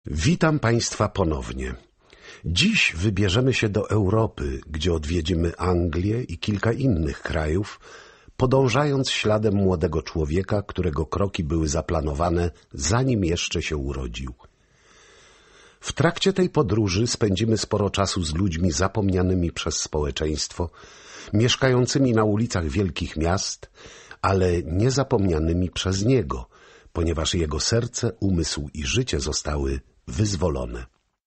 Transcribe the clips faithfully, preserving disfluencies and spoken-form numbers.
Witam Państwa ponownie. Dziś wybierzemy się do Europy, gdzie odwiedzimy Anglię i kilka innych krajów, podążając śladem młodego człowieka, którego kroki były zaplanowane, zanim jeszcze się urodził. W trakcie tej podróży spędzimy sporo czasu z ludźmi zapomnianymi przez społeczeństwo, mieszkającymi na ulicach wielkich miast, ale niezapomnianymi przez niego, ponieważ jego serce, umysł i życie zostały wyzwolone.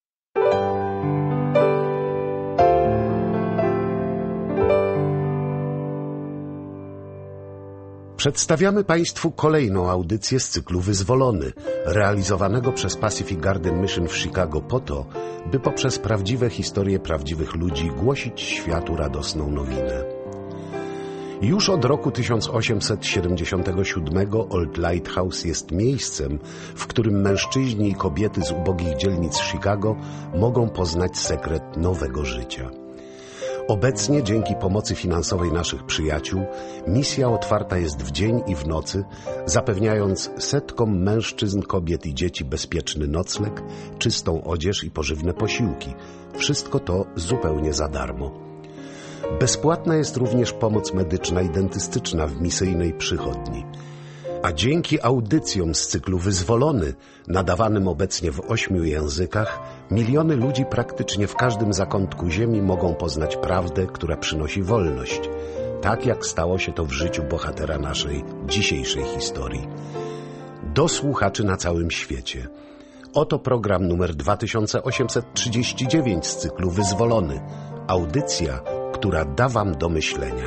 Przedstawiamy Państwu kolejną audycję z cyklu Wyzwolony, realizowanego przez Pacific Garden Mission w Chicago po to, by poprzez prawdziwe historie prawdziwych ludzi głosić światu radosną nowinę. Już od roku tysiąc osiemset siedemdziesiątego siódmego Old Lighthouse jest miejscem, w którym mężczyźni i kobiety z ubogich dzielnic Chicago mogą poznać sekret nowego życia. Obecnie, dzięki pomocy finansowej naszych przyjaciół, misja otwarta jest w dzień i w nocy, zapewniając setkom mężczyzn, kobiet i dzieci bezpieczny nocleg, czystą odzież i pożywne posiłki. Wszystko to zupełnie za darmo. Bezpłatna jest również pomoc medyczna i dentystyczna w misyjnej przychodni. A dzięki audycjom z cyklu Wyzwolony, nadawanym obecnie w ośmiu językach, miliony ludzi praktycznie w każdym zakątku ziemi mogą poznać prawdę, która przynosi wolność. Tak jak stało się to w życiu bohatera naszej dzisiejszej historii. Do słuchaczy na całym świecie. Oto program numer dwa tysiące osiemset trzydzieści dziewięć z cyklu Wyzwolony. Audycja, która da wam do myślenia.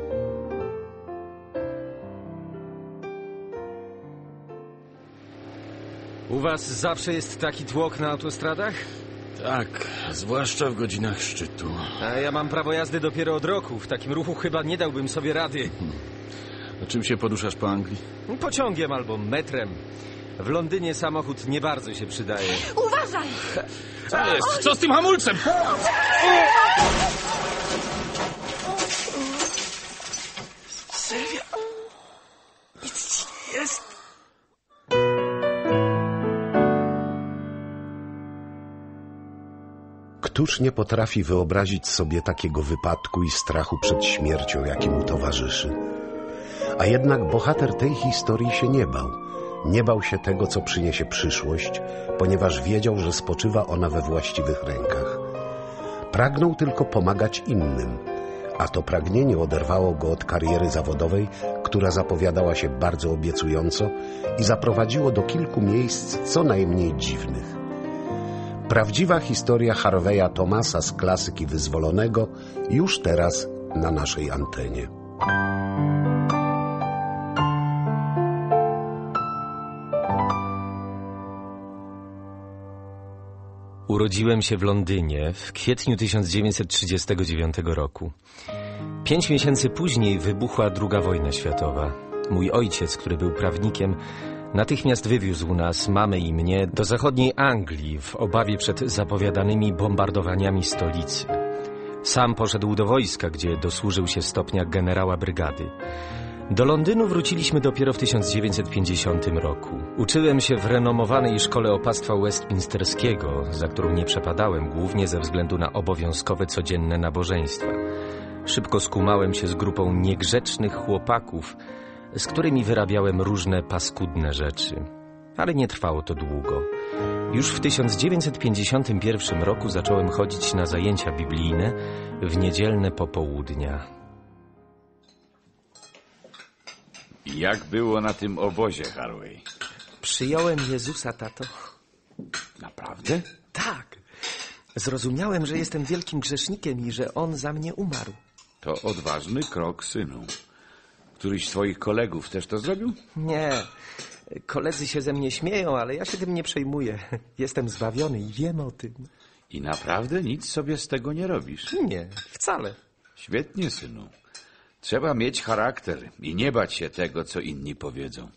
U was zawsze jest taki tłok na autostradach? Tak, zwłaszcza w godzinach szczytu. A ja mam prawo jazdy dopiero od roku. W takim ruchu chyba nie dałbym sobie rady. Hmm. A czym się poruszasz po Anglii? Pociągiem albo metrem. W Londynie samochód nie bardzo się przydaje. Uważaj! Co jest? Co z tym hamulcem? Sylwia! Nic ci nie jest? Któż nie potrafi wyobrazić sobie takiego wypadku i strachu przed śmiercią, jaki mu towarzyszy? A jednak bohater tej historii się nie bał. Nie bał się tego, co przyniesie przyszłość, ponieważ wiedział, że spoczywa ona we właściwych rękach. Pragnął tylko pomagać innym, a to pragnienie oderwało go od kariery zawodowej, która zapowiadała się bardzo obiecująco i zaprowadziło do kilku miejsc co najmniej dziwnych. Prawdziwa historia Harveya Thomasa z klasyki Wyzwolonego już teraz na naszej antenie. Urodziłem się w Londynie w kwietniu tysiąc dziewięćset trzydziestego dziewiątego roku. Pięć miesięcy później wybuchła druga wojna światowa. Mój ojciec, który był prawnikiem, natychmiast wywiózł nas, mamę i mnie, do zachodniej Anglii w obawie przed zapowiadanymi bombardowaniami stolicy. Sam poszedł do wojska, gdzie dosłużył się stopnia generała brygady. Do Londynu wróciliśmy dopiero w tysiąc dziewięćset pięćdziesiątym roku. Uczyłem się w renomowanej szkole opactwa westminsterskiego, za którą nie przepadałem głównie ze względu na obowiązkowe codzienne nabożeństwa. Szybko skumałem się z grupą niegrzecznych chłopaków, z którymi wyrabiałem różne paskudne rzeczy. Ale nie trwało to długo. Już w tysiąc dziewięćset pięćdziesiątym pierwszym roku zacząłem chodzić na zajęcia biblijne w niedzielne popołudnia. Jak było na tym obozie, Harvey? Przyjąłem Jezusa, tato. Naprawdę? Tak. Zrozumiałem, że jestem wielkim grzesznikiem i że On za mnie umarł. To odważny krok, synu. Któryś z twoich kolegów też to zrobił? Nie. Koledzy się ze mnie śmieją, ale ja się tym nie przejmuję. Jestem zbawiony i wiem o tym. I naprawdę nic sobie z tego nie robisz? Nie, wcale. Świetnie, synu. Trzeba mieć charakter i nie bać się tego, co inni powiedzą.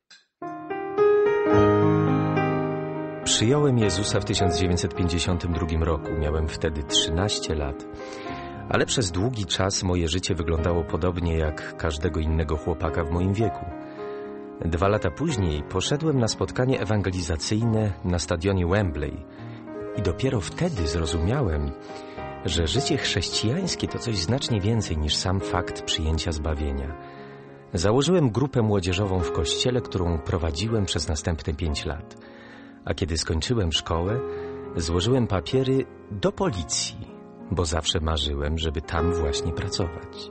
Przyjąłem Jezusa w tysiąc dziewięćset pięćdziesiątym drugim roku. Miałem wtedy trzynaście lat. Ale przez długi czas moje życie wyglądało podobnie jak każdego innego chłopaka w moim wieku. Dwa lata później poszedłem na spotkanie ewangelizacyjne na stadionie Wembley i dopiero wtedy zrozumiałem, że życie chrześcijańskie to coś znacznie więcej niż sam fakt przyjęcia zbawienia. Założyłem grupę młodzieżową w kościele, którą prowadziłem przez następne pięć lat. A kiedy skończyłem szkołę, złożyłem papiery do policji, bo zawsze marzyłem, żeby tam właśnie pracować.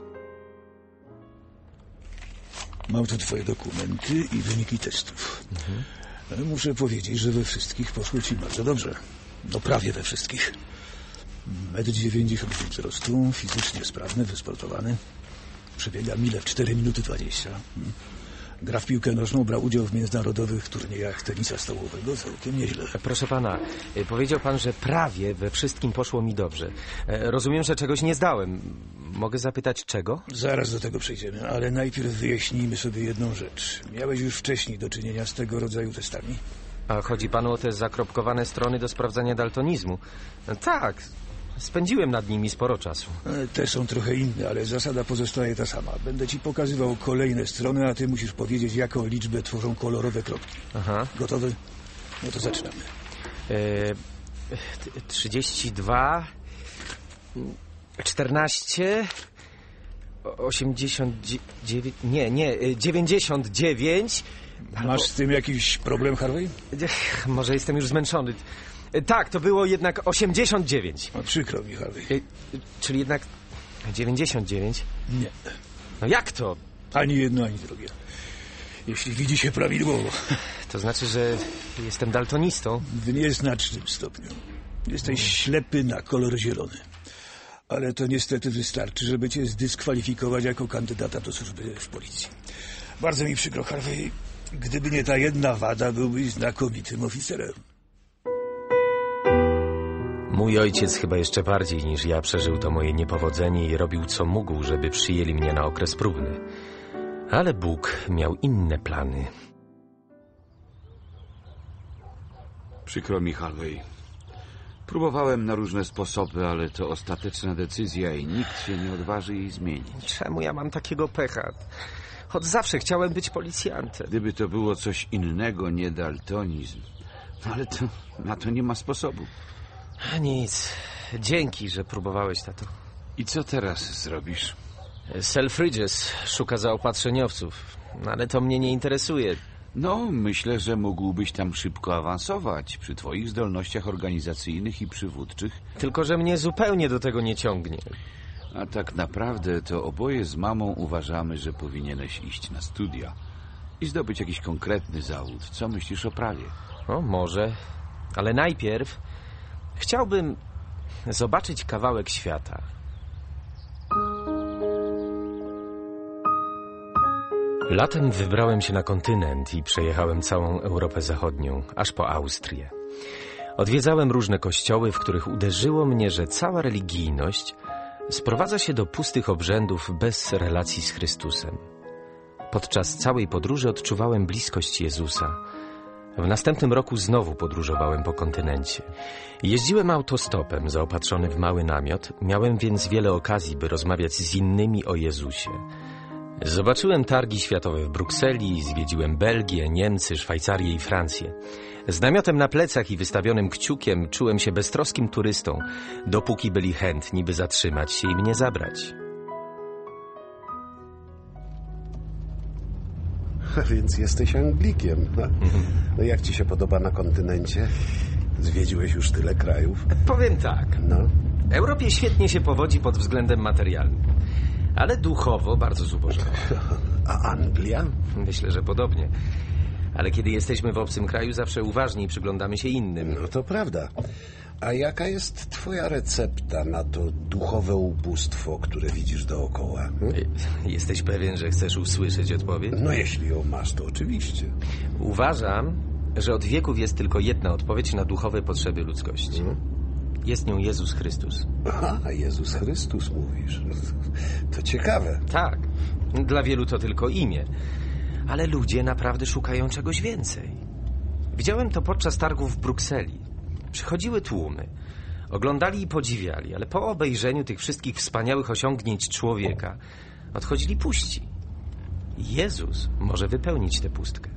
Mam tu twoje dokumenty i wyniki testów. Mhm. Muszę powiedzieć, że we wszystkich poszło ci bardzo dobrze. No prawie we wszystkich. metr dziewięćdziesiąt wzrostu, fizycznie sprawny, wysportowany. Przebiega milę w cztery minuty dwadzieścia. Gra w piłkę nożną, brał udział w międzynarodowych turniejach tenisa stołowego, całkiem nieźle. Proszę pana, powiedział pan, że prawie we wszystkim poszło mi dobrze. Rozumiem, że czegoś nie zdałem. Mogę zapytać czego? Zaraz do tego przejdziemy, ale najpierw wyjaśnijmy sobie jedną rzecz. Miałeś już wcześniej do czynienia z tego rodzaju testami? A chodzi panu o te zakropkowane strony do sprawdzania daltonizmu? Tak, spędziłem nad nimi sporo czasu. Te są trochę inne, ale zasada pozostaje ta sama. Będę ci pokazywał kolejne strony, a ty musisz powiedzieć, jaką liczbę tworzą kolorowe kropki. Aha. Gotowy? No to zaczynamy. E, trzydzieści dwa, czternaście, osiemdziesiąt dziewięć, nie, nie, dziewięćdziesiąt dziewięć. Masz albo... z tym jakiś problem, Harvey? Może jestem już zmęczony. Tak, to było jednak osiemdziesiąt dziewięć. No, przykro mi, Harvey. Czyli jednak dziewięćdziesiąt dziewięć? Nie. No jak to? Ani jedno, ani drugie. Jeśli widzi się prawidłowo. To znaczy, że jestem daltonistą? W nieznacznym stopniu. Jesteś ślepy na kolor zielony. Ale to niestety wystarczy, żeby cię zdyskwalifikować jako kandydata do służby w policji. Bardzo mi przykro, Harvey. Gdyby nie ta jedna wada, byłbyś znakomitym oficerem. Mój ojciec chyba jeszcze bardziej niż ja przeżył to moje niepowodzenie i robił co mógł, żeby przyjęli mnie na okres próbny. Ale Bóg miał inne plany. Przykro mi, Harvey. Próbowałem na różne sposoby, ale to ostateczna decyzja i nikt się nie odważy jej zmienić. Czemu ja mam takiego pecha? Od zawsze chciałem być policjantem. Gdyby to było coś innego, nie daltonizm. No ale to, na to nie ma sposobu. A nic. Dzięki, że próbowałeś, tato. I co teraz zrobisz? Selfridges szuka zaopatrzeniowców, ale to mnie nie interesuje. No, myślę, że mógłbyś tam szybko awansować przy twoich zdolnościach organizacyjnych i przywódczych. Tylko że mnie zupełnie do tego nie ciągnie. A tak naprawdę to oboje z mamą uważamy, że powinieneś iść na studia i zdobyć jakiś konkretny zawód. Co myślisz o prawie? O, może, ale najpierw chciałbym zobaczyć kawałek świata. Latem wybrałem się na kontynent i przejechałem całą Europę Zachodnią, aż po Austrię. Odwiedzałem różne kościoły, w których uderzyło mnie, że cała religijność sprowadza się do pustych obrzędów bez relacji z Chrystusem. Podczas całej podróży odczuwałem bliskość Jezusa. W następnym roku znowu podróżowałem po kontynencie. Jeździłem autostopem zaopatrzony w mały namiot, miałem więc wiele okazji, by rozmawiać z innymi o Jezusie. Zobaczyłem targi światowe w Brukseli, zwiedziłem Belgię, Niemcy, Szwajcarię i Francję. Z namiotem na plecach i wystawionym kciukiem czułem się beztroskim turystą, dopóki byli chętni, by zatrzymać się i mnie zabrać. A więc jesteś Anglikiem. No jak ci się podoba na kontynencie? Zwiedziłeś już tyle krajów? Powiem tak. No. Europie świetnie się powodzi pod względem materialnym, ale duchowo bardzo zubożona. A Anglia? Myślę, że podobnie. Ale kiedy jesteśmy w obcym kraju, zawsze uważniej przyglądamy się innym. No to prawda. A jaka jest twoja recepta na to duchowe ubóstwo, które widzisz dookoła? Hmm? Jesteś pewien, że chcesz usłyszeć odpowiedź? No jeśli ją masz, to oczywiście. Uważam, że od wieków jest tylko jedna odpowiedź na duchowe potrzeby ludzkości. Hmm? Jest nią Jezus Chrystus. Aha, Jezus Chrystus mówisz. To ciekawe. Tak. Dla wielu to tylko imię. Ale ludzie naprawdę szukają czegoś więcej. Widziałem to podczas targów w Brukseli. Przychodziły tłumy. Oglądali i podziwiali, ale po obejrzeniu tych wszystkich wspaniałych osiągnięć człowieka odchodzili puści. Jezus może wypełnić tę pustkę.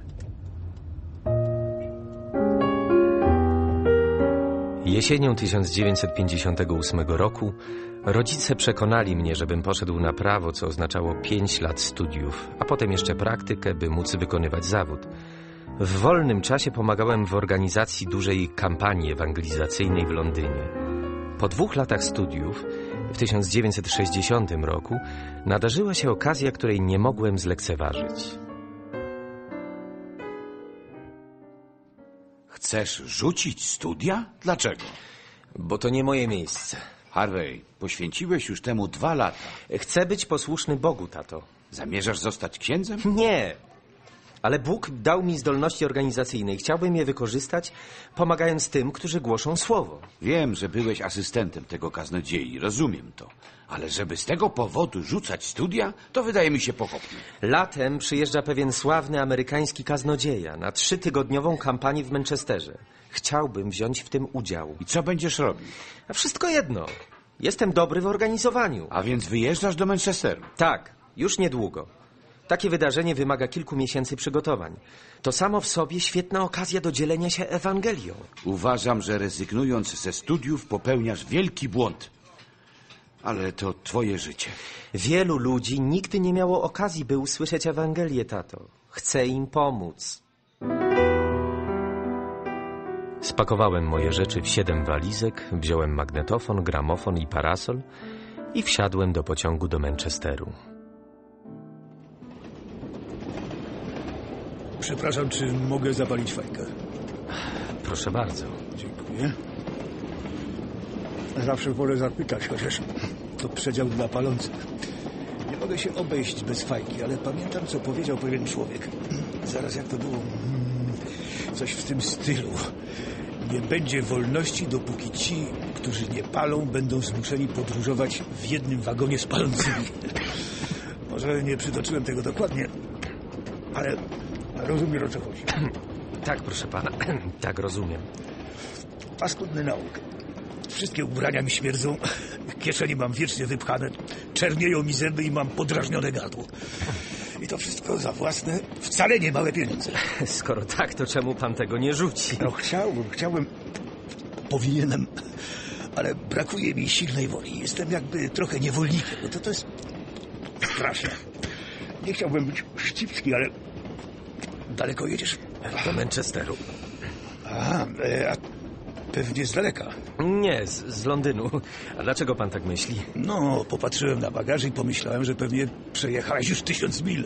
Jesienią tysiąc dziewięćset pięćdziesiątego ósmego roku rodzice przekonali mnie, żebym poszedł na prawo, co oznaczało pięć lat studiów, a potem jeszcze praktykę, by móc wykonywać zawód. W wolnym czasie pomagałem w organizacji dużej kampanii ewangelizacyjnej w Londynie. Po dwóch latach studiów, w tysiąc dziewięćset sześćdziesiątym roku, nadarzyła się okazja, której nie mogłem zlekceważyć. Chcesz rzucić studia? Dlaczego? Bo to nie moje miejsce. Harvey, poświęciłeś już temu dwa lata. Chcę być posłuszny Bogu, tato. Zamierzasz zostać księdzem? Nie. Ale Bóg dał mi zdolności organizacyjne i chciałbym je wykorzystać, pomagając tym, którzy głoszą słowo. Wiem, że byłeś asystentem tego kaznodziei, rozumiem to. Ale żeby z tego powodu rzucać studia, to wydaje mi się pochopne. Latem przyjeżdża pewien sławny amerykański kaznodzieja na trzytygodniową kampanię w Manchesterze. Chciałbym wziąć w tym udział. I co będziesz robił? A wszystko jedno. Jestem dobry w organizowaniu. A więc wyjeżdżasz do Manchesteru? Tak, już niedługo. Takie wydarzenie wymaga kilku miesięcy przygotowań. To samo w sobie świetna okazja do dzielenia się Ewangelią. Uważam, że rezygnując ze studiów popełniasz wielki błąd. Ale to twoje życie. Wielu ludzi nigdy nie miało okazji, by usłyszeć Ewangelię, tato. Chcę im pomóc. Spakowałem moje rzeczy w siedem walizek, wziąłem magnetofon, gramofon i parasol i wsiadłem do pociągu do Manchesteru. Przepraszam, czy mogę zapalić fajkę? Proszę bardzo. Dziękuję. Zawsze wolę zapytać, chociaż to przedział dla palących. Nie mogę się obejść bez fajki, ale pamiętam, co powiedział pewien człowiek. Zaraz jak to było? Coś w tym stylu. Nie będzie wolności, dopóki ci, którzy nie palą, będą zmuszeni podróżować w jednym wagonie z palącymi. Może nie przytoczyłem tego dokładnie, ale rozumiem, o co chodzi. Tak, proszę pana. Tak, rozumiem. Paskudny nauk. Wszystkie ubrania mi śmierdzą, kieszenie mam wiecznie wypchane, czernieją mi zęby i mam podrażnione gardło. I to wszystko za własne, wcale nie małe pieniądze. Skoro tak, to czemu pan tego nie rzuci? No chciałbym, chciałbym, powinienem, ale brakuje mi silnej woli. Jestem jakby trochę niewolnikiem, no to to jest straszne. Nie chciałbym być wścibski, ale daleko jedziesz? Do Manchesteru. A, a pewnie z daleka. Nie, z, z Londynu. A dlaczego pan tak myśli? No, popatrzyłem na bagaż i pomyślałem, że pewnie przejechałeś już tysiąc mil.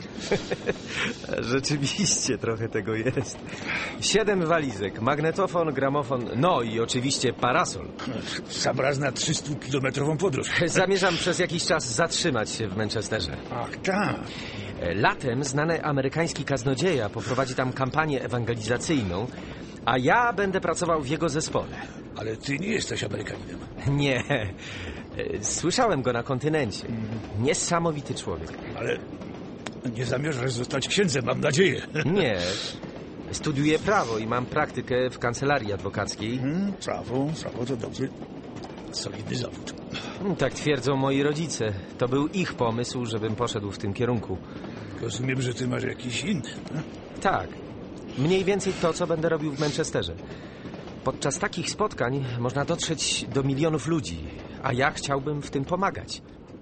Rzeczywiście trochę tego jest. Siedem walizek, magnetofon, gramofon, no i oczywiście parasol. Sam raz na trzystukilometrową podróż. Zamierzam przez jakiś czas zatrzymać się w Manchesterze. Ach, tak. Latem znany amerykański kaznodzieja poprowadzi tam kampanię ewangelizacyjną, a ja będę pracował w jego zespole. Ale ty nie jesteś Amerykaninem. Nie. Słyszałem go na kontynencie. Niesamowity człowiek. Ale nie zamierzasz zostać księdzem, mam nadzieję. Nie. Studiuję prawo i mam praktykę w kancelarii adwokackiej. Hmm, prawo, prawo to dobry, solidny zawód. Tak twierdzą moi rodzice. To był ich pomysł, żebym poszedł w tym kierunku. Rozumiem, że ty masz jakiś inny. No? Tak. Mniej więcej to, co będę robił w Manchesterze. Podczas takich spotkań można dotrzeć do milionów ludzi, a ja chciałbym w tym pomagać.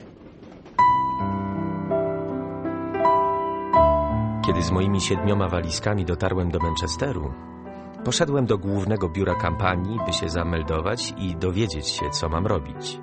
Kiedy z moimi siedmioma walizkami dotarłem do Manchesteru, poszedłem do głównego biura kampanii, by się zameldować i dowiedzieć się, co mam robić.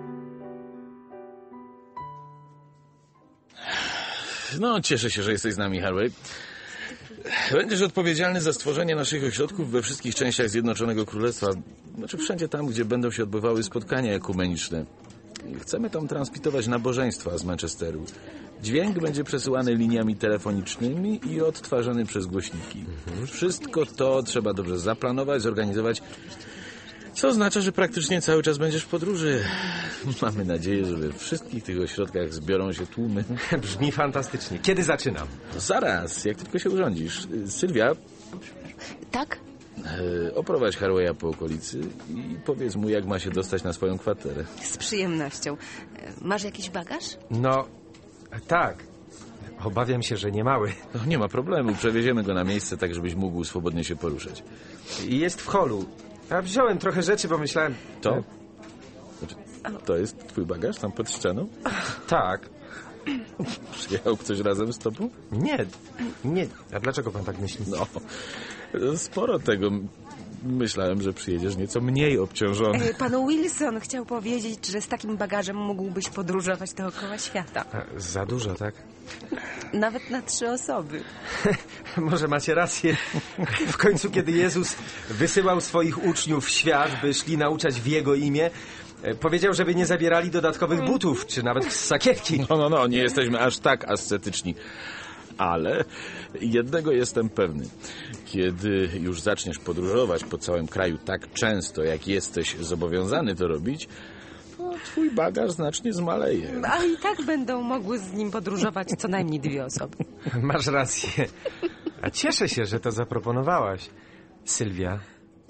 No, cieszę się, że jesteś z nami, Harvey. Będziesz odpowiedzialny za stworzenie naszych ośrodków we wszystkich częściach Zjednoczonego Królestwa. Znaczy wszędzie tam, gdzie będą się odbywały spotkania ekumeniczne. Chcemy tam transmitować nabożeństwa z Manchesteru. Dźwięk będzie przesyłany liniami telefonicznymi i odtwarzany przez głośniki. Wszystko to trzeba dobrze zaplanować, zorganizować, co oznacza, że praktycznie cały czas będziesz w podróży. Mamy nadzieję, że we wszystkich tych ośrodkach zbiorą się tłumy. Brzmi fantastycznie. Kiedy zaczynam? Zaraz, jak tylko się urządzisz. Sylwia, Tak? e, oprowadź Harveya po okolicy i powiedz mu, jak ma się dostać na swoją kwaterę. Z przyjemnością. Masz jakiś bagaż? No, tak. Obawiam się, że nie mały. No, nie ma problemu, przewieziemy go na miejsce, tak żebyś mógł swobodnie się poruszać. Jest w holu. Ja wziąłem trochę rzeczy, bo myślałem... To? Znaczy, to jest twój bagaż tam pod ścianą? Tak. Przyjechał ktoś razem z tobą? Nie, nie. A dlaczego pan tak myśli? No, sporo tego. Myślałem, że przyjedziesz nieco mniej obciążony. E, Pan Wilson chciał powiedzieć, że z takim bagażem mógłbyś podróżować dookoła świata. A, za dużo, tak? Nawet na trzy osoby. Może macie rację. W końcu, kiedy Jezus wysyłał swoich uczniów w świat, by szli nauczać w Jego imię, powiedział, żeby nie zabierali dodatkowych butów, czy nawet sakiewki. No, no, no, nie jesteśmy aż tak ascetyczni. Ale jednego jestem pewny. Kiedy już zaczniesz podróżować po całym kraju tak często, jak jesteś zobowiązany to robić, to twój bagaż znacznie zmaleje. A i tak będą mogły z nim podróżować co najmniej dwie osoby. Masz rację. A cieszę się, że to zaproponowałaś, Sylwia.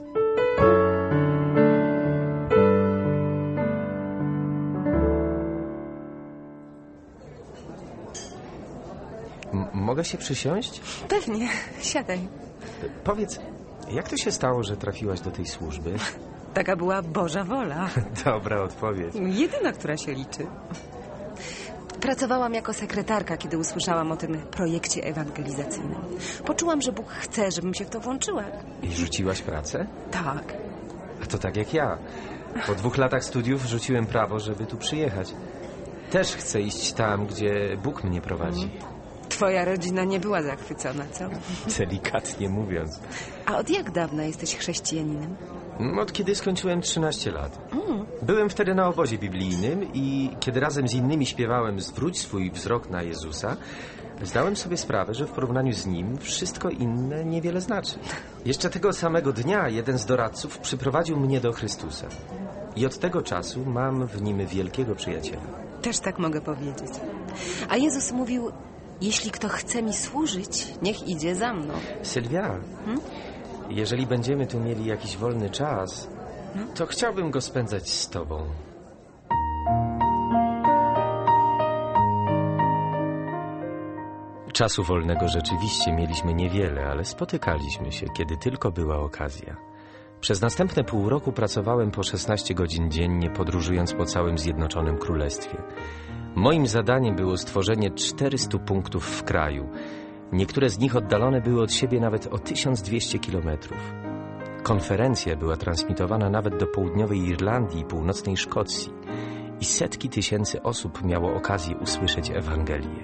M- mogę się przysiąść? Pewnie, siadaj. Powiedz, jak to się stało, że trafiłaś do tej służby? Taka była Boża wola. Dobra odpowiedź. Jedyna, która się liczy. Pracowałam jako sekretarka, kiedy usłyszałam o tym projekcie ewangelizacyjnym. Poczułam, że Bóg chce, żebym się w to włączyła. I rzuciłaś pracę? Tak. A to tak jak ja. Po dwóch latach studiów rzuciłem prawo, żeby tu przyjechać. Też chcę iść tam, gdzie Bóg mnie prowadzi. Twoja rodzina nie była zachwycona, co? Delikatnie mówiąc. A od jak dawna jesteś chrześcijaninem? Od kiedy skończyłem trzynaście lat. Byłem wtedy na obozie biblijnym i kiedy razem z innymi śpiewałem Zwróć swój wzrok na Jezusa, zdałem sobie sprawę, że w porównaniu z Nim wszystko inne niewiele znaczy. Jeszcze tego samego dnia jeden z doradców przyprowadził mnie do Chrystusa. I od tego czasu mam w Nim wielkiego przyjaciela. Też tak mogę powiedzieć. A Jezus mówił, jeśli kto chce mi służyć, niech idzie za mną. Sylwia, hmm? jeżeli będziemy tu mieli jakiś wolny czas, to chciałbym go spędzać z tobą. Czasu wolnego rzeczywiście mieliśmy niewiele, ale spotykaliśmy się, kiedy tylko była okazja. Przez następne pół roku pracowałem po szesnaście godzin dziennie, podróżując po całym Zjednoczonym Królestwie. Moim zadaniem było stworzenie czterystu punktów w kraju. Niektóre z nich oddalone były od siebie nawet o tysiąc dwieście kilometrów. Konferencja była transmitowana nawet do południowej Irlandii i północnej Szkocji i setki tysięcy osób miało okazję usłyszeć Ewangelię.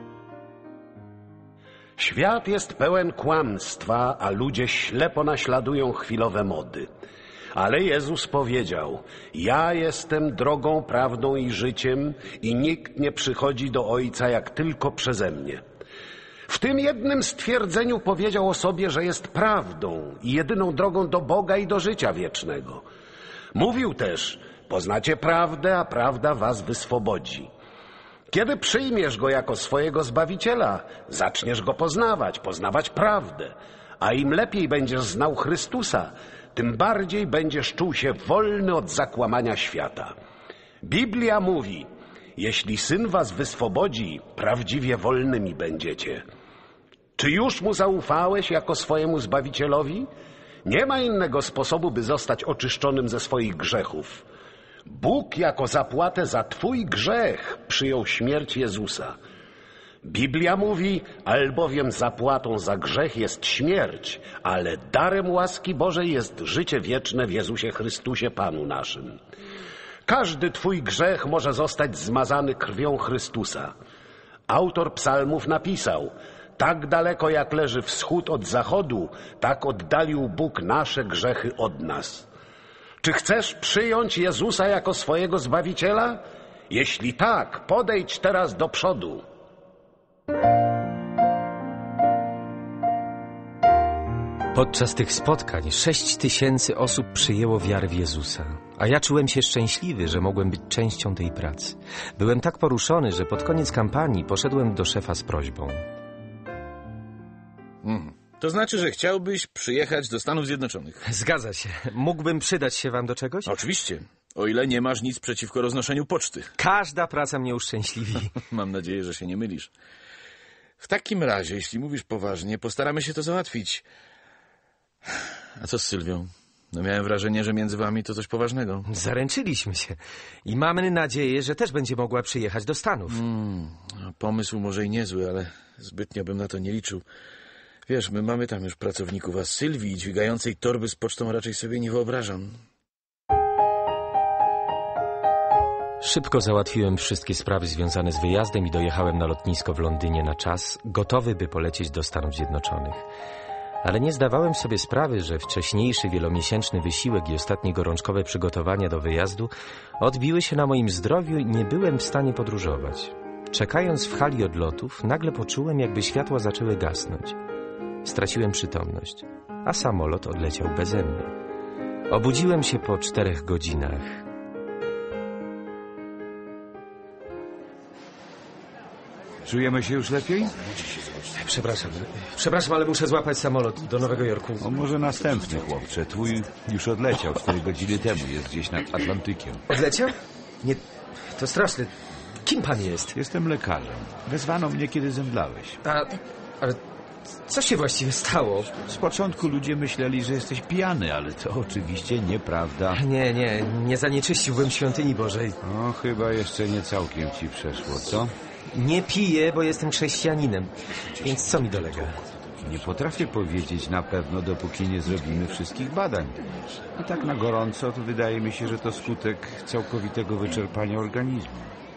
Świat jest pełen kłamstwa, a ludzie ślepo naśladują chwilowe mody. Ale Jezus powiedział, ja jestem drogą, prawdą i życiem i nikt nie przychodzi do Ojca jak tylko przeze mnie. W tym jednym stwierdzeniu powiedział o sobie, że jest prawdą i jedyną drogą do Boga i do życia wiecznego. Mówił też, poznacie prawdę, a prawda was wyswobodzi. Kiedy przyjmiesz Go jako swojego Zbawiciela, zaczniesz Go poznawać, poznawać prawdę. A im lepiej będziesz znał Chrystusa, tym bardziej będziesz czuł się wolny od zakłamania świata. Biblia mówi, jeśli Syn was wyswobodzi, prawdziwie wolnymi będziecie. Czy już Mu zaufałeś jako swojemu Zbawicielowi? Nie ma innego sposobu, by zostać oczyszczonym ze swoich grzechów. Bóg jako zapłatę za twój grzech przyjął śmierć Jezusa. Biblia mówi, albowiem zapłatą za grzech jest śmierć, ale darem łaski Bożej jest życie wieczne w Jezusie Chrystusie Panu naszym. Każdy twój grzech może zostać zmazany krwią Chrystusa. Autor psalmów napisał, tak daleko jak leży wschód od zachodu, tak oddalił Bóg nasze grzechy od nas. Czy chcesz przyjąć Jezusa jako swojego Zbawiciela? Jeśli tak, podejdź teraz do przodu. Podczas tych spotkań sześć tysięcy osób przyjęło wiarę w Jezusa, a ja czułem się szczęśliwy, że mogłem być częścią tej pracy. Byłem tak poruszony, że pod koniec kampanii poszedłem do szefa z prośbą. Mm. To znaczy, że chciałbyś przyjechać do Stanów Zjednoczonych? Zgadza się. Mógłbym przydać się wam do czegoś? Oczywiście. O ile nie masz nic przeciwko roznoszeniu poczty. Każda praca mnie uszczęśliwi. Mam nadzieję, że się nie mylisz. W takim razie, jeśli mówisz poważnie, postaramy się to załatwić. A co z Sylwią? No miałem wrażenie, że między wami to coś poważnego. Zaręczyliśmy się i mamy nadzieję, że też będzie mogła przyjechać do Stanów. Hmm, pomysł może i niezły, ale zbytnio bym na to nie liczył. Wiesz, my mamy tam już pracowników, a Sylwii dźwigającej torby z pocztą raczej sobie nie wyobrażam. Szybko załatwiłem wszystkie sprawy związane z wyjazdem i dojechałem na lotnisko w Londynie na czas, gotowy by polecieć do Stanów Zjednoczonych. Ale nie zdawałem sobie sprawy, że wcześniejszy wielomiesięczny wysiłek i ostatnie gorączkowe przygotowania do wyjazdu odbiły się na moim zdrowiu i nie byłem w stanie podróżować. Czekając w hali odlotów, nagle poczułem, jakby światła zaczęły gasnąć. Straciłem przytomność, a samolot odleciał beze mnie. Obudziłem się po czterech godzinach. Czujemy się już lepiej? Przepraszam, przepraszam, ale muszę złapać samolot do Nowego Jorku. O, może następny, chłopcze. Twój już odleciał cztery godziny temu. Jest gdzieś nad Atlantykiem. Odleciał? Nie, to straszne. Kim pan jest? Jestem lekarzem. Wezwano mnie, kiedy zemdlałeś. A, ale co się właściwie stało? Z początku ludzie myśleli, że jesteś pijany, ale to oczywiście nieprawda. Nie, nie, nie zanieczyściłbym świątyni Bożej. No, chyba jeszcze nie całkiem ci przeszło, co? Nie piję, bo jestem chrześcijaninem. Więc co mi dolega? Nie potrafię powiedzieć na pewno, dopóki nie zrobimy wszystkich badań. I tak na gorąco to wydaje mi się, że to skutek całkowitego wyczerpania organizmu.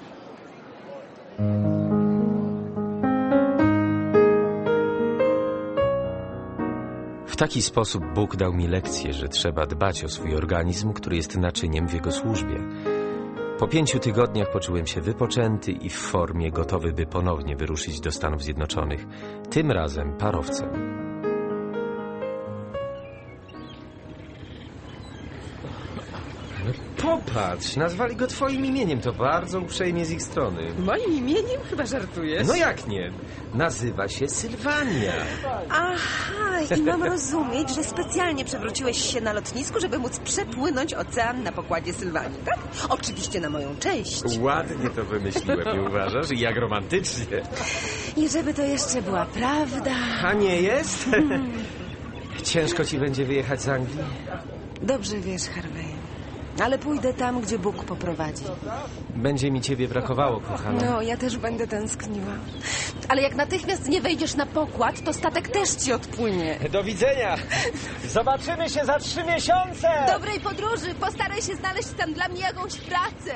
W taki sposób Bóg dał mi lekcję, że trzeba dbać o swój organizm, który jest naczyniem w Jego służbie. Po pięciu tygodniach poczułem się wypoczęty i w formie gotowy, by ponownie wyruszyć do Stanów Zjednoczonych. Tym razem parowcem. No popatrz, nazwali go twoim imieniem. To bardzo uprzejmie z ich strony. Moim imieniem? Chyba żartujesz. No jak nie? Nazywa się Sylwania. Aha, i mam rozumieć, że specjalnie przewróciłeś się na lotnisku, żeby móc przepłynąć ocean na pokładzie Sylwanii, tak? Oczywiście na moją cześć. Ładnie to wymyśliłem, nie uważasz? I jak romantycznie. I żeby to jeszcze była prawda. A nie jest? Ciężko ci będzie wyjechać z Anglii? Dobrze wiesz, Harvey. Ale pójdę tam, gdzie Bóg poprowadzi. Będzie mi ciebie brakowało, kochana. No, ja też będę tęskniła. Ale jak natychmiast nie wejdziesz na pokład, to statek też ci odpłynie. Do widzenia! Zobaczymy się za trzy miesiące! Dobrej podróży! Postaraj się znaleźć tam dla mnie jakąś pracę.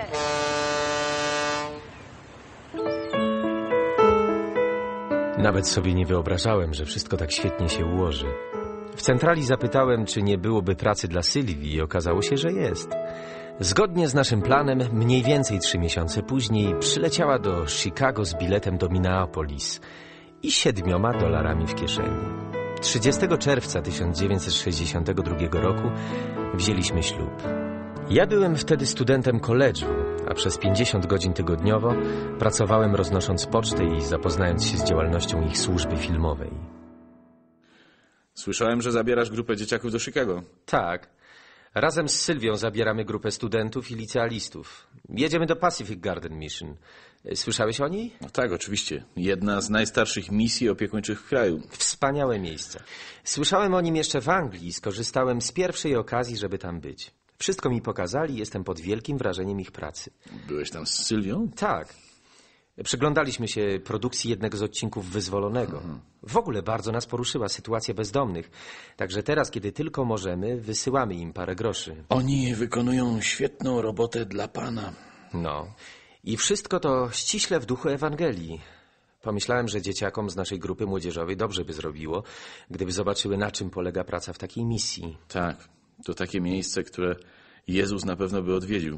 Nawet sobie nie wyobrażałem, że wszystko tak świetnie się ułoży. W centrali zapytałem, czy nie byłoby pracy dla Sylwii i okazało się, że jest. Zgodnie z naszym planem, mniej więcej trzy miesiące później przyleciała do Chicago z biletem do Minneapolis i siedmioma dolarami w kieszeni. trzydziestego czerwca tysiąc dziewięćset sześćdziesiątego drugiego roku wzięliśmy ślub. Ja byłem wtedy studentem koledżu, a przez pięćdziesiąt godzin tygodniowo pracowałem roznosząc pocztę i zapoznając się z działalnością ich służby filmowej. Słyszałem, że zabierasz grupę dzieciaków do Chicago. Tak. Razem z Sylwią zabieramy grupę studentów i licealistów. Jedziemy do Pacific Garden Mission. Słyszałeś o niej? No tak, oczywiście. Jedna z najstarszych misji opiekuńczych w kraju. Wspaniałe miejsce. Słyszałem o nim jeszcze w Anglii i skorzystałem z pierwszej okazji, żeby tam być. Wszystko mi pokazali i jestem pod wielkim wrażeniem ich pracy. Byłeś tam z Sylwią? Tak. Przyglądaliśmy się produkcji jednego z odcinków Wyzwolonego. Mhm. W ogóle bardzo nas poruszyła sytuacja bezdomnych. Także teraz, kiedy tylko możemy, wysyłamy im parę groszy. Oni wykonują świetną robotę dla Pana. No. I wszystko to ściśle w duchu Ewangelii. Pomyślałem, że dzieciakom z naszej grupy młodzieżowej dobrze by zrobiło, gdyby zobaczyły, na czym polega praca w takiej misji. Tak. To takie miejsce, które Jezus na pewno by odwiedził.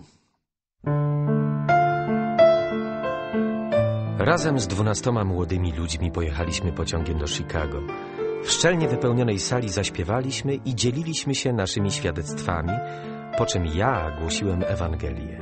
Razem z dwunastoma młodymi ludźmi pojechaliśmy pociągiem do Chicago. W szczelnie wypełnionej sali zaśpiewaliśmy i dzieliliśmy się naszymi świadectwami, po czym ja głosiłem Ewangelię.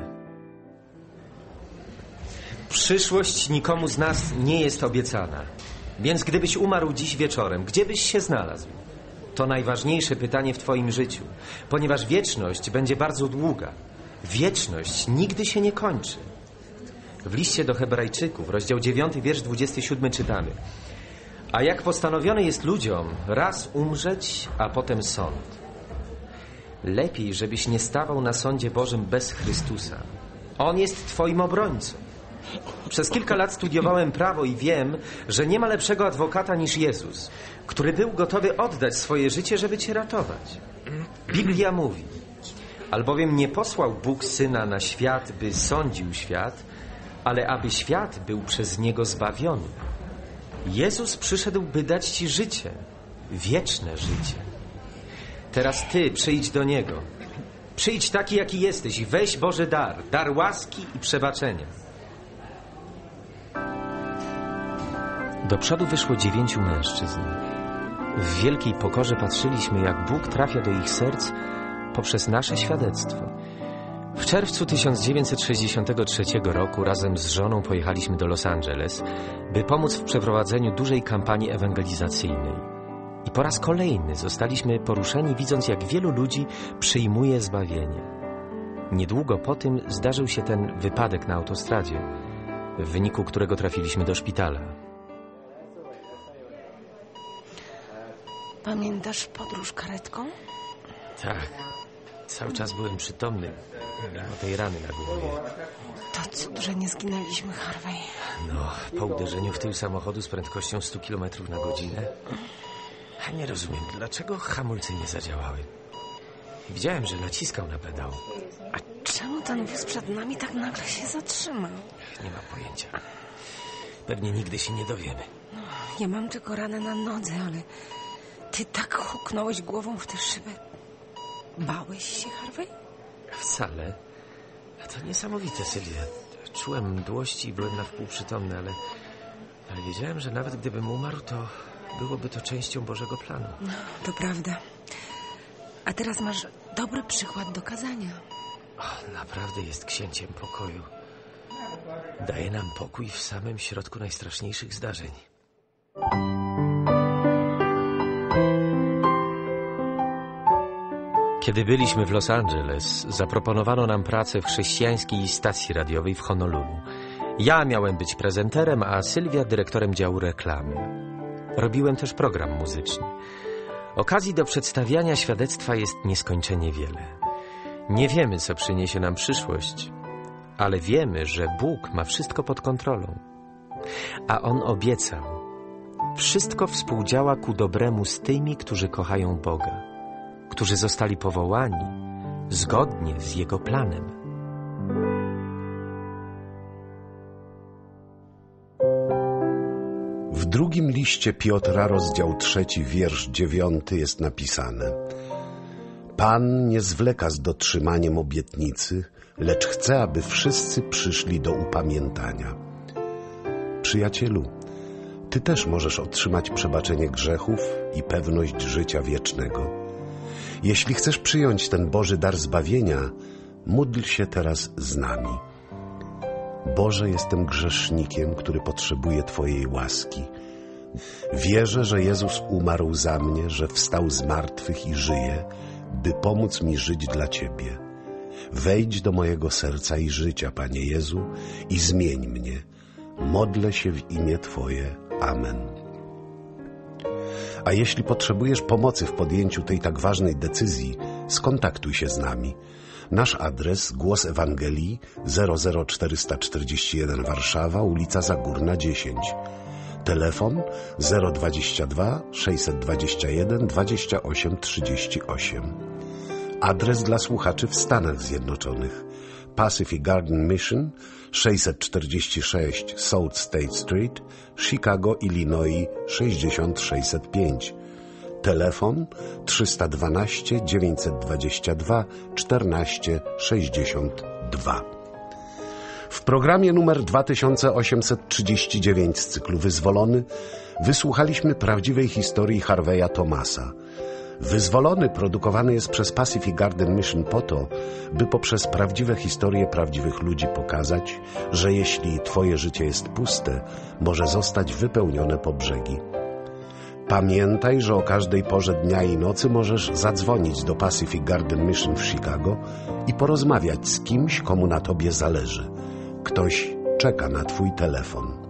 Przyszłość nikomu z nas nie jest obiecana. Więc gdybyś umarł dziś wieczorem, gdzie byś się znalazł? To najważniejsze pytanie w twoim życiu, ponieważ wieczność będzie bardzo długa. Wieczność nigdy się nie kończy. W liście do Hebrajczyków, rozdział dziewiąty, wiersz dwudziesty siódmy czytamy: A jak postanowione jest ludziom raz umrzeć, a potem sąd. Lepiej, żebyś nie stawał na sądzie Bożym bez Chrystusa. On jest twoim obrońcą. Przez kilka lat studiowałem prawo i wiem, że nie ma lepszego adwokata niż Jezus, który był gotowy oddać swoje życie, żeby cię ratować. Biblia mówi: albowiem nie posłał Bóg Syna na świat, by sądził świat, ale aby świat był przez Niego zbawiony. Jezus przyszedł, by dać ci życie, wieczne życie. Teraz ty przyjdź do Niego. Przyjdź taki, jaki jesteś i weź Boży dar, dar łaski i przebaczenia. Do przodu wyszło dziewięciu mężczyzn. W wielkiej pokorze patrzyliśmy, jak Bóg trafia do ich serc poprzez nasze świadectwo. W czerwcu tysiąc dziewięćset sześćdziesiątego trzeciego roku razem z żoną pojechaliśmy do Los Angeles, by pomóc w przeprowadzeniu dużej kampanii ewangelizacyjnej. I po raz kolejny zostaliśmy poruszeni, widząc, jak wielu ludzi przyjmuje zbawienie. Niedługo po tym zdarzył się ten wypadek na autostradzie, w wyniku którego trafiliśmy do szpitala. Pamiętasz podróż karetką? Tak, cały czas byłem przytomny, mimo tej rany na głowie. To cud, że nie zginęliśmy, Harvey. No, po uderzeniu w tył samochodu z prędkością sto kilometrów na godzinę. Nie rozumiem, dlaczego hamulce nie zadziałały. Widziałem, że naciskał na pedał. A czemu ten wóz przed nami tak nagle się zatrzymał? Nie mam pojęcia. Pewnie nigdy się nie dowiemy. No, ja mam tylko ranę na nodze, ale ty tak huknąłeś głową w tę szybę. Bałeś się, Harvey? Wcale. To niesamowite, Sylwia. Czułem mdłości i byłem na wpół przytomny, ale, ale wiedziałem, że nawet gdybym umarł, to byłoby to częścią Bożego planu. No, to prawda. A teraz masz dobry przykład do kazania. O, naprawdę jest księciem pokoju. Daje nam pokój w samym środku najstraszniejszych zdarzeń. Kiedy byliśmy w Los Angeles, zaproponowano nam pracę w chrześcijańskiej stacji radiowej w Honolulu. Ja miałem być prezenterem, a Sylwia dyrektorem działu reklamy. Robiłem też program muzyczny. Okazji do przedstawiania świadectwa jest nieskończenie wiele. Nie wiemy, co przyniesie nam przyszłość, ale wiemy, że Bóg ma wszystko pod kontrolą. A On obiecał: wszystko współdziała ku dobremu z tymi, którzy kochają Boga, którzy zostali powołani zgodnie z Jego planem. W drugim liście Piotra, rozdział trzeci, wiersz dziewiąty jest napisane: Pan nie zwleka z dotrzymaniem obietnicy, lecz chce, aby wszyscy przyszli do upamiętania. Przyjacielu, ty też możesz otrzymać przebaczenie grzechów i pewność życia wiecznego. Jeśli chcesz przyjąć ten Boży dar zbawienia, módl się teraz z nami. Boże, jestem grzesznikiem, który potrzebuje Twojej łaski. Wierzę, że Jezus umarł za mnie, że wstał z martwych i żyje, by pomóc mi żyć dla Ciebie. Wejdź do mojego serca i życia, Panie Jezu, i zmień mnie. Modlę się w imię Twoje. Amen. A jeśli potrzebujesz pomocy w podjęciu tej tak ważnej decyzji, skontaktuj się z nami. Nasz adres: Głos Ewangelii, zero zero czterysta czterdzieści jeden Warszawa, ulica Zagórna dziesięć. Telefon zero dwadzieścia dwa sześćset dwadzieścia jeden dwadzieścia osiem trzydzieści osiem. Adres dla słuchaczy w Stanach Zjednoczonych: Pacific Garden Mission, sześćset czterdzieści sześć South State Street, Chicago, Illinois sześćdziesiąt sześćset pięć. Telefon trzysta dwanaście dziewięćset dwadzieścia dwa czternaście sześćdziesiąt dwa. W programie numer dwa tysiące osiemset trzydzieści dziewięć z cyklu Wyzwolony wysłuchaliśmy prawdziwej historii Harveya Thomasa. Wyzwolony produkowany jest przez Pacific Garden Mission po to, by poprzez prawdziwe historie prawdziwych ludzi pokazać, że jeśli Twoje życie jest puste, może zostać wypełnione po brzegi. Pamiętaj, że o każdej porze dnia i nocy możesz zadzwonić do Pacific Garden Mission w Chicago i porozmawiać z kimś, komu na Tobie zależy. Ktoś czeka na Twój telefon.